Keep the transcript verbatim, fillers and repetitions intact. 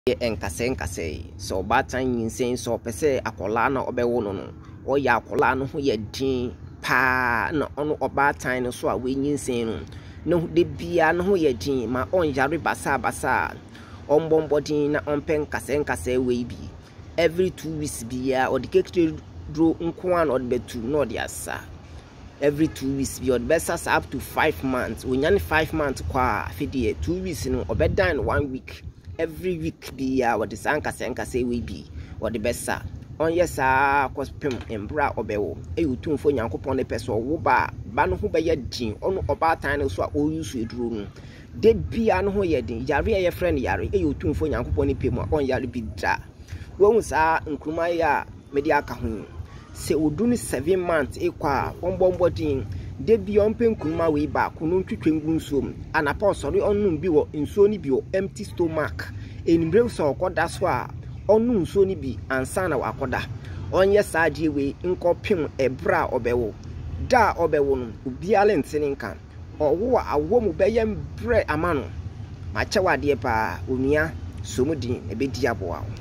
enkase enkase so batan yinsen so pese akola na obewo no no oya akola no ho ye din pa na ono obatan no so a we yinsen no no de bia no ho ye din ma onjare basa basa ombombodin na ompen kase enkase we bi every two weeks bia or the kekere dro nko an or betu no de asa every two weeks be or best up to five months we yan five months kwa fidie two weeks no obedan one week every week be uh, what the sanka sanka say we be what the best sir on yes ah cause pem embra obewo e utumfo nyankopon ne peso wo ba ba no ho be ye din ono oba tan no so a o use eduro no de bia no ho ye din yare ye friend yare e utumfo nyankopon ne pem on yare bi da wo hu sa nkruma ya media aka ho se oduni seven months e kwa ombombo din de bi ompen kuma we ba kunu ntwetwengu nsuom anapa osori onum bi wo nsuo ni bi o empty stomach enimbre so okoda so a onu nsuo ni bi ansa na wakoda onye saadie we nkopem ebra obewo da obewo no obiale ntene nka owo awo mu beye mbre amano ma chewade pa onua somudin ebedi aboa